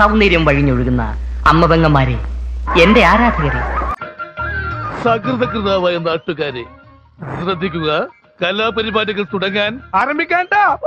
സൗന്ദര്യം വഴിഞ്ഞൊഴുകുന്ന അമ്മപെങ്ങന്മാരെ, എന്റെ ആരാധകരെ, സകൃതകൃതാവായ നാട്ടുകാരെ ശ്രദ്ധിക്കുക. കലാപരിപാടികൾ തുടങ്ങാൻ ആരംഭിക്കാൻ.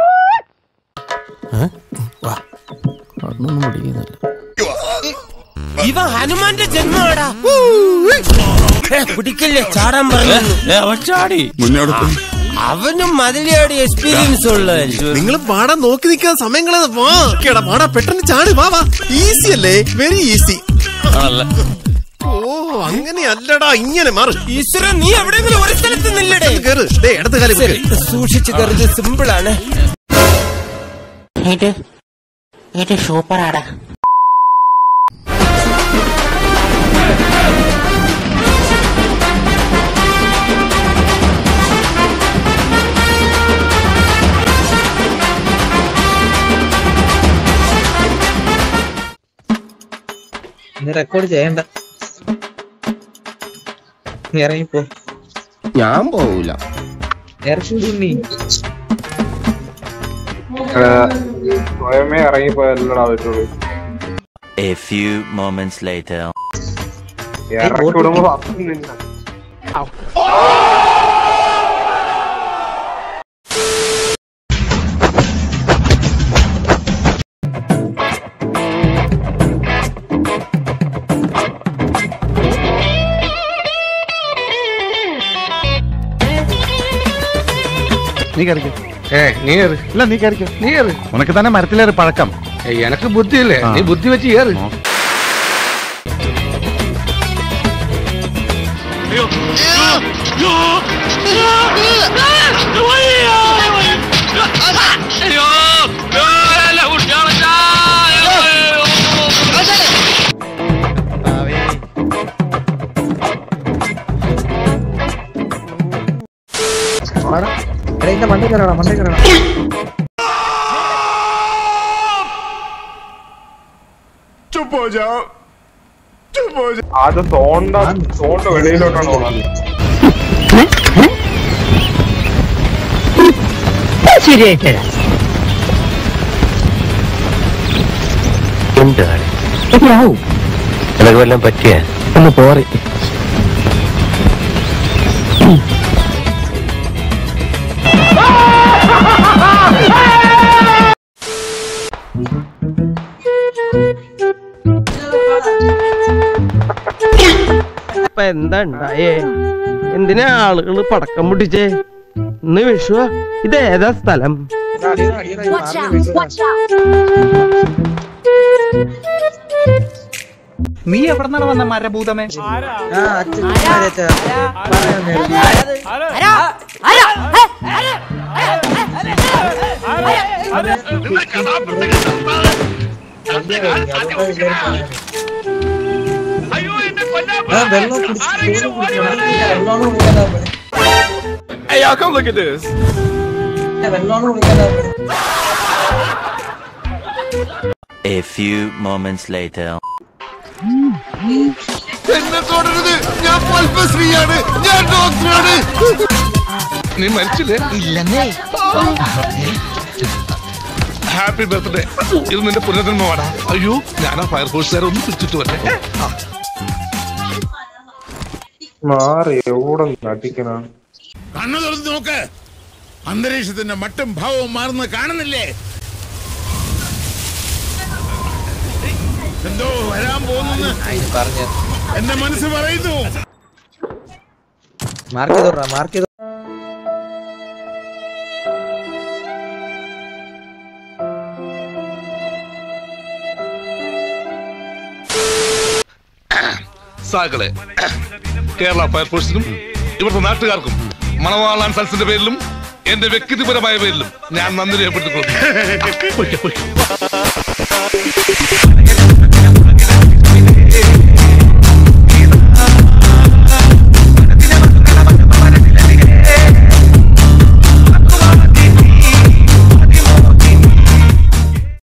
ഇവ ഹനുമാന്റെ ജന്മമാടാ. പിടിക്കല്ലേ, ചാടാൻ പറഞ്ഞു. അവനും മതിലിയാടി എക്സ്പീരിയൻസ് ഉള്ളതല്ലേ. നിങ്ങൾ പാടാൻ നോക്കി നിൽക്കാൻ സമയങ്ങളെ പാടാ, പെട്ടെന്ന് ചാടി വാ. ഈസി അല്ലേ? Very easy. ഓ അങ്ങനെയല്ലടാ, ഇങ്ങനെ മാറ്. ഈശ്വര, നീ എവിടെയെങ്കിലും ഒരു സ്ഥലത്ത് നില്ലടേ. ഇടത്ത് കാലം സൂക്ഷിച്ചു കരുത്. സിമ്പിളാണ്. ഇത് ഷൂപ്പറാടാ. റെക്കോർഡ് ചെയ്യണ്ട, ഇറങ്ങിപ്പോ. ഞാൻ പോവൂല. സ്വയമേ ഇറങ്ങിപ്പോയല്ലടാ പറ്റുള്ളൂ. A few moments later. ഇറക്കിവിടുമ്പോ നീ കയറിക്കോ. നീ കയറിക്കോ. ഉനക്ക് തന്നെ മരത്തിലേറി പഴക്കം. എനക്ക് ബുദ്ധിയില്ലേ, നീ ബുദ്ധി വെച്ച് കയറി. മണ്ടേ കയറണം. അത് തോണ്ട വെളിയിലോട്ടാണ് പോണത്. ശരിയായിട്ട് എനക്ക് വല്ലതും പറ്റിയ ഒന്ന് പോറി. ഇപ്പൊ എന്താ ഉണ്ടായേ? എന്തിനാ ആളുകള് പടക്കം പൊട്ടിച്ചേ? ഇന്ന് വിഷു. ഇത് ഏതാ സ്ഥലം? നീ എവിടെന്നാണ് വന്ന മരഭൂതമേ? Hey, y'all, come look at this. A few moments later. നീ മരിച്ചില്ലേ? ഇല്ലെന്നേ. Happy birthday. ഇത് നിന്റെ പുനർജന്മമാടാ. അയ്യോ, ഞാൻ ആ ഫയർഫോഴ്സുകാരെ ഒന്ന് പിടിച്ചിട്ട് വരട്ടെ. മാറി എവിടെ നടിക്കണം. കണ്ണു തുറന്ന് നോക്ക്. അന്തരീക്ഷത്തിന്റെ മട്ടും ഭാവവും മാറുന്ന കാണുന്നില്ലേ? എന്തോ വരാൻ പോകുന്നു എന്റെ മനസ്സ് പറയുന്നു. മാർക്ക് ചെയ്തോ. സാക്കളെ, കേരള ഫയർഫോഴ്സിനും ഇവിടുത്തെ നാട്ടുകാർക്കും മണവാളാൻ സൽസിന്റെ പേരിലും എന്റെ വ്യക്തിപരമായ പേരിലും ഞാൻ നന്ദി രേഖപ്പെടുത്തിക്കൊള്ളുന്നു.